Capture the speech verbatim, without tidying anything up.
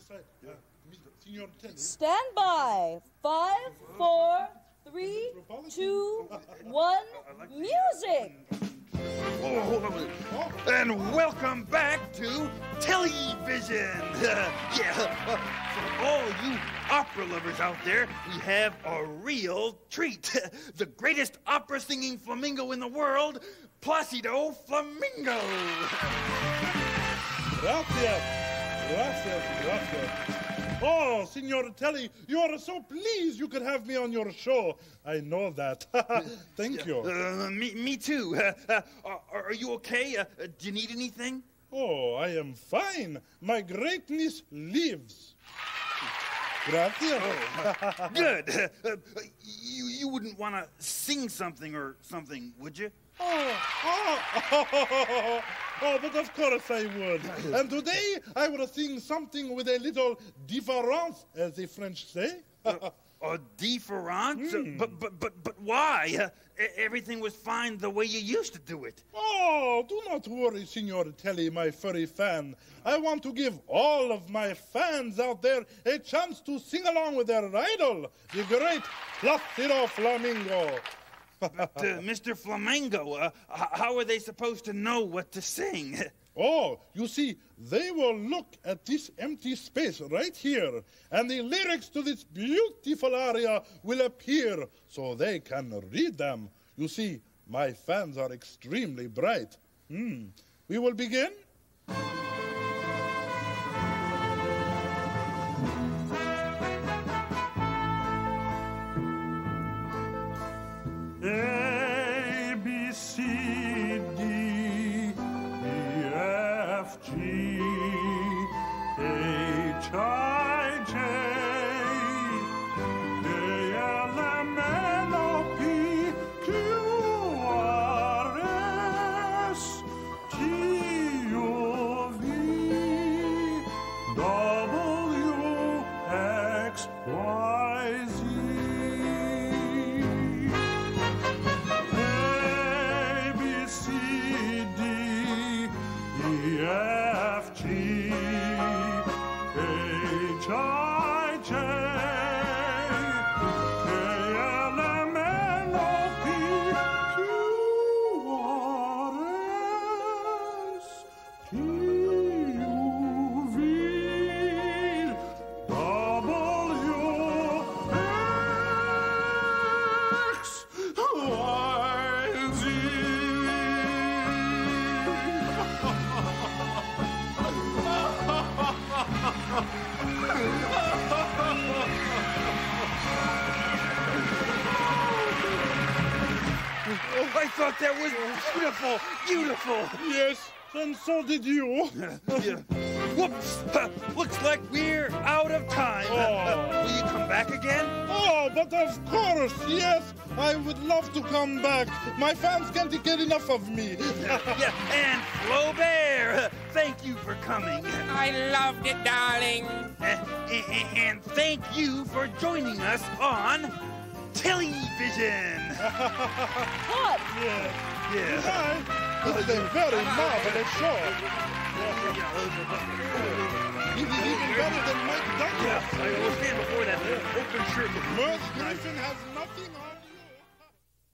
uh, Signor Telly. Stand by. Five, four, three, two, one, music. Oh, and welcome back to television. Yeah, for all you opera lovers out there, we have a real treat. The greatest opera singing flamingo in the world, Placido Flamingo. Gracias. Gracias, gracias. Oh, Signor Telly, you are so pleased you could have me on your show. I know that. Thank you. Uh, me, me too. Uh, uh, are, are you okay? Uh, uh, do you need anything? Oh, I am fine. My greatness lives. Gracias. Oh, good. Uh, you, you wouldn't want to sing something or something, would you? Oh, oh, oh, oh, but of course I would. And today I will sing something with a little différence, as the French say. uh, a différence? Mm. But, but, but, but why? Uh, everything was fine the way you used to do it. Oh, do not worry, Signor Telly, my furry fan. I want to give all of my fans out there a chance to sing along with their idol, the great Placido Flamingo. But, uh, Mister Flamingo, uh, h- how are they supposed to know what to sing? Oh, you see, they will look at this empty space right here, and the lyrics to this beautiful aria will appear so they can read them. You see, my fans are extremely bright. Hmm. We will begin? A, B, C, D, E, F, G, H, I, J, K, L, M, N, O, P, Q, R, S, T, U, V, W, X, Y, Z. F, G, H, I, J, K, L, M, N, O, P, Q, R, S, T, U, V, W, X, Y, Z. I thought that was beautiful, beautiful. Yes, and so did you. Yeah. Whoops! Looks like we're out of time. Oh. Will you come back again? Oh, but of course, yes. I would love to come back. My fans can't get enough of me. Yeah, and Flaubert, thank you for coming. I loved it, darling. Uh, a- a- and thank you for joining us on television. Cut. Yeah. Yeah. Hi. This is a very marvelous show. It is even better than Mike Douglas. Yeah, I was there before that open shirt. Merce Griffin has nothing on.